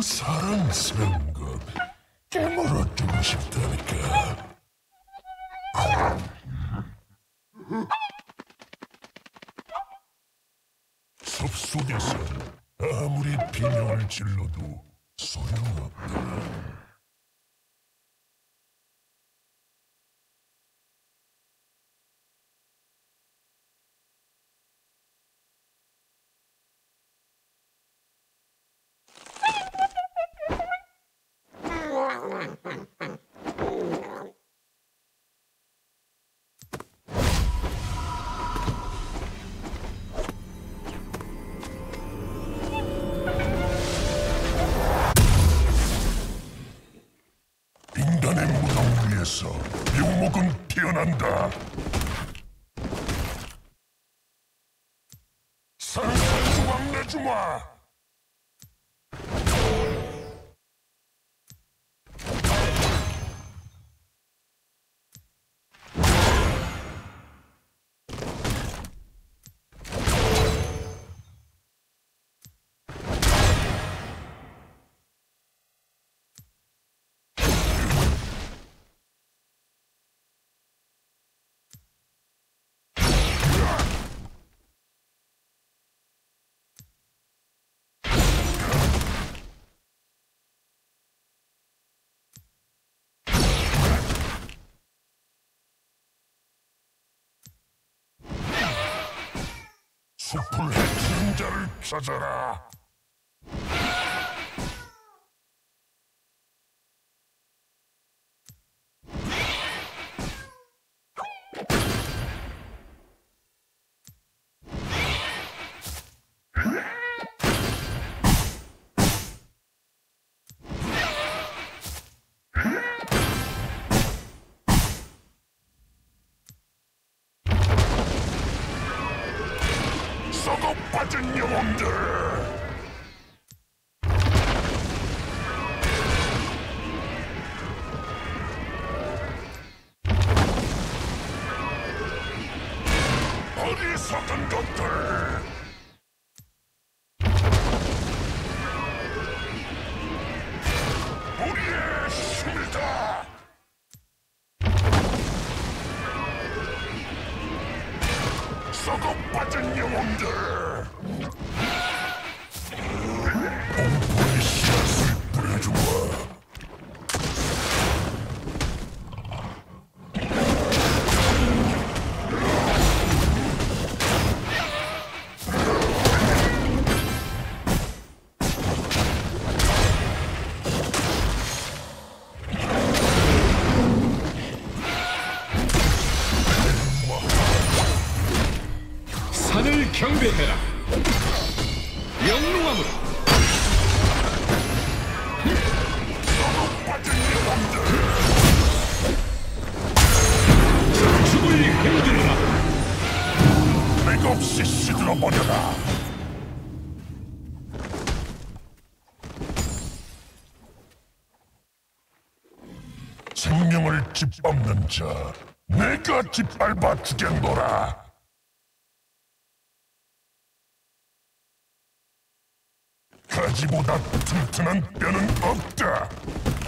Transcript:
사랑스러운 것 깨물어주고 싶다니까. 숲속에서 아무리 비명을 질러도 소용없다. 인간의 무덤 위에서 묘목은 태어난다. 산산조각 내주마. 숲을 해치는 자를 찾아라. 썩어 빠진 영혼들! 어리석은 것들! 우리의 힘이다! 썩어 빠진 영혼들! 공포의 씨앗을 뿌려주마. 산을 경배해라. 영롱함으로. 빠진 영혼들! 죽을 힘들라. 맥없이 시들어버려라. 생명을 짓밟는 자, 내가 짓밟아 주겠노라. 가지보다 튼튼한 뼈는 없다.